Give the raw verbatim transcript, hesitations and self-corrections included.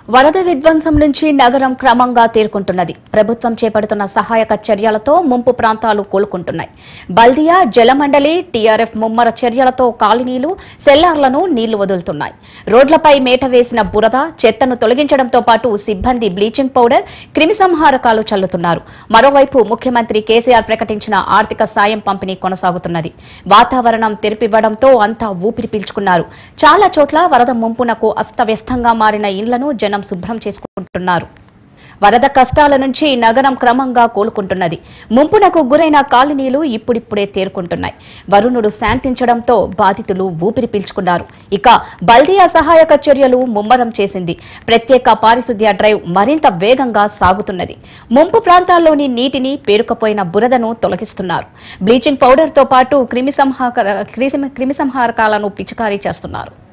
వరద విధ్వంసం నుంచి నగరం క్రమంగా తేరుకుంటున్నది. ప్రభుత్వం చేపడుతున్న సహాయక చర్యలతో ముంపు ప్రాంతాలు కోలుకుంటున్నాయి. బల్దియా, జలమండలి, టీఆర్ఎఫ్ ముమ్మర చర్యలతో కాలనీలు, సెల్లార్లను నీళ్లు వదులుతున్నాయి. రోడ్లపై మేట వేసిన బురద, చెత్తను తొలగించడంతో పాటు సిబ్బంది బ్లీచింగ్ పౌడర్, క్రిమిసంహారకాలు చల్లుతున్నారు. మరోవైపు ముఖ్యమంత్రి కేసీఆర్ ప్రకటించిన ఆర్థిక సాయం పంపిణీ కొనసాగుతున్నది. వాతావరణం తెరిపివ్వడంతో అంతా ఊపిరి పీల్చుకున్నారు. చాలా చోట్ల వరద ముంపునకు అస్తవ్యస్తంగా మారిన ఇండ్లను జనం శుభ్రం చేసుకుంటున్నారు. వరద కష్టాల నుంచి నగరం క్రమంగా కోలుకుంటున్నది. ముంపునకు గురైన కాలనీలు ఇప్పుడిప్పుడే తేరుకుంటున్నాయి. వరుణుడు శాంతించడంతో బాధితులు ఊపిరి పీల్చుకున్నారు. ఇక బల్దియా సహాయక చర్యలు ముమ్మరం చేసింది. ప్రత్యేక పారిశుద్ధ్య డ్రైవ్ మరింత వేగంగా సాగుతున్నది. ముంపు ప్రాంతాల్లోని నీటిని, పేరుకుపోయిన బురదను తొలగిస్తున్నారు. బ్లీచింగ్ పౌడర్ తో పాటు క్రిమిసంహార క్రిమిసంహారకాలను పిచికారీ చేస్తున్నారు.